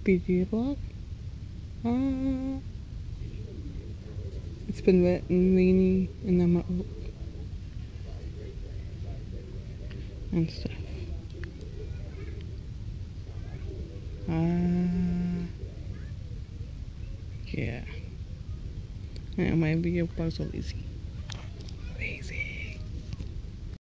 PGA block. It's been wet and rainy and I'm at work and stuff. Yeah. And my video blogs are lazy.